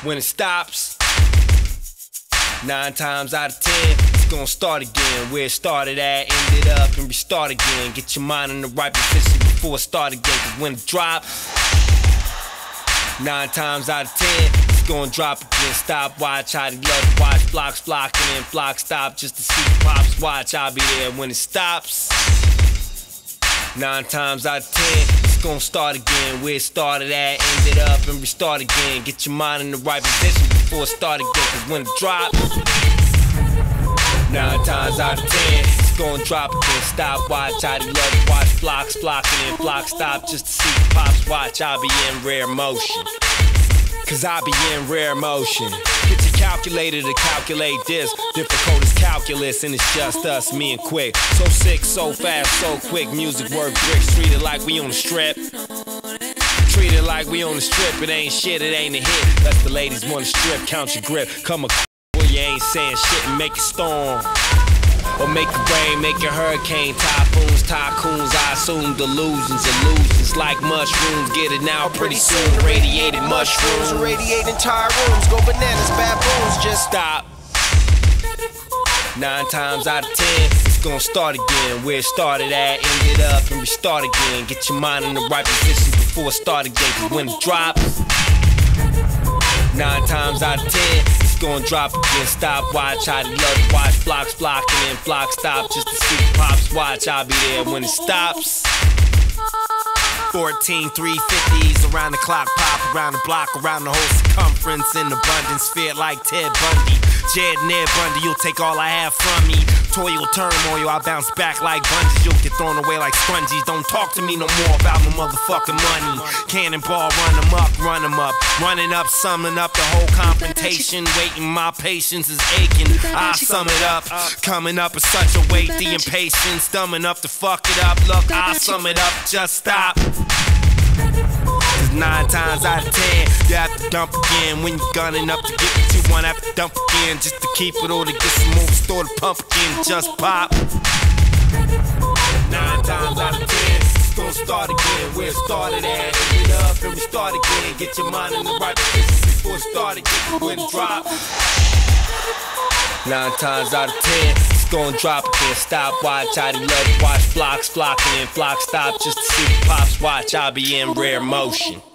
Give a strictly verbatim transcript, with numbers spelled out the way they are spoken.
when it stops. Nine times out of ten, it's gonna start again. Where it started at, ended up and restart again. Get your mind in the right position before it start again. Cause when it drops, nine times out of ten, it's gonna drop again. Stop, watch, how they love to watch. Blocks flocking in, blocks stop just to see the pops watch. I'll be there when it stops. Nine times out of ten, it's gonna start again. Where it started at, ended up and restart again. Get your mind in the right position before it start again. Cause when it drops, nine times out of ten, it's gonna drop again. Stop, watch, how they love to watch. Blocks flocking in, blocks stop just to see the pops watch. I'll be in rare motion. Cause I be in rare motion. Get your calculator to calculate this. Difficult as calculus, and it's just us, me and Quick. So sick, so fast, so quick. Music work bricks, treat it like we on the strip. Treat it like we on the strip. It ain't shit, it ain't a hit. That's the ladies wanna strip, count your grip. Come a where you ain't saying shit and make it storm. Or make it rain, make it hurricane. Typhoons, tycoons, I assume delusions, illusions like mushrooms. Get it now pretty soon. Radiated mushrooms, radiate entire rooms. Go bananas, baboons, just stop. Nine times out of ten, it's gonna start again. Where it started at, ended up and restart again. Get your mind in the right position before it start again. Cause when it drops, nine times out of ten, it's gonna drop again. Stop, watch, how they love to watch. Blocks flocking in, blocks stop just to see the pops watch. I'll be there when it stops. Fourteen three fifties around the clock, pop around the block, around the whole circumference in abundance. Fear like Ted Bundy, Jed Ned Bundy. You'll take all I have from me. Toil, turmoil, I bounce back like bungees. You'll get thrown away like sponges. Don't talk to me no more about no motherfucking money. Cannonball, run them up, run them up. Running up, summing up the whole confrontation. Waiting, my patience is aching. I sum it up, coming up is such a weight. The impatience, dumbing up to fuck it up. Look, I sum it up, just stop. Cause nine times out of ten, you have to dump again. When you're gunning up to get what you want, have to dump again. Just to keep it or to get some more, store the pump again, just pop. Nine times out of ten, it's gonna start again. Where it started at, end it up and restart again. Get your mind in the right position before it start again. When it drop, nine times out of ten, it's gonna drop again. Stop, watch, how they love to watch. Blocks flocking in, blocks stop just to see the pops watch. I'll be in rare motion.